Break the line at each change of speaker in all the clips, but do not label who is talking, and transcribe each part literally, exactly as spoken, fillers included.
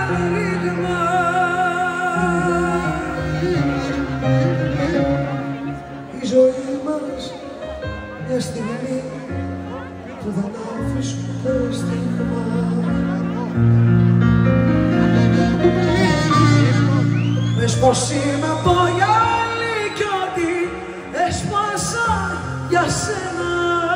ρήγμα. Η ζωή μας μια στιγμή που δεν άφησουμε στίγμα. Πες πως είμαι από γυαλί κι ότι έσπασα για σένα.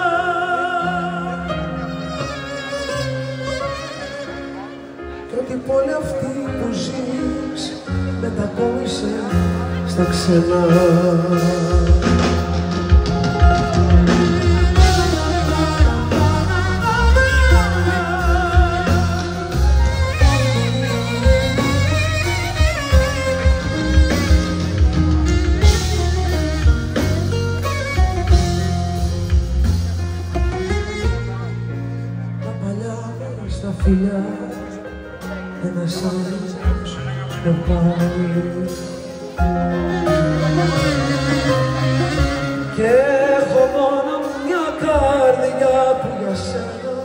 Κι ότι πόλη αυτή που ζεις μετακόμισε στα ξένα. Στα φιλιά ένας άνθρωπος με πάει και έχω μόνο μια καρδιά που για σένα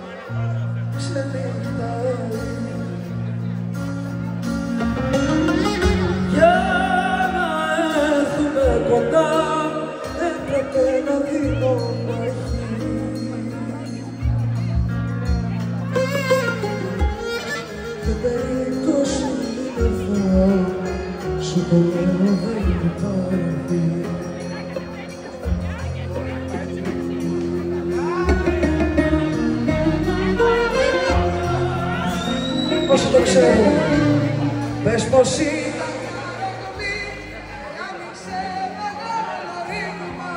ξενυχτάει. Για να έρθουμε κοντά έπρεπε να δίνω μάχη. Περίπτωση εδώ, σου το λέω δεν υπάρχει. Όσο το ξέρω, πες πως ήταν αγκαλμή, άνοιξε μεγάλο ρήγμα.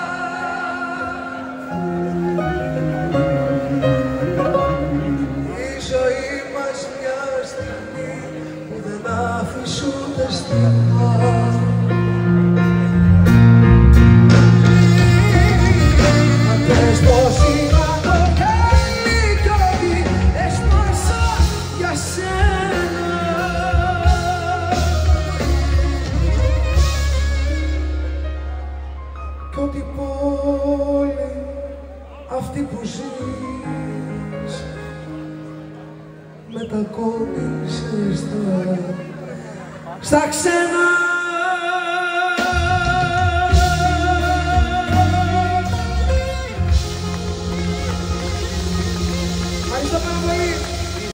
Η ζωή μας μια στιγμή που δεν άφησε ούτε στίγμα. Μα πες πως ήταν το γυαλί κι ότι έσπασα για σένα. Κι ότι η πόλη αυτή που ζεις μετακόμισε στα, στα ξένα.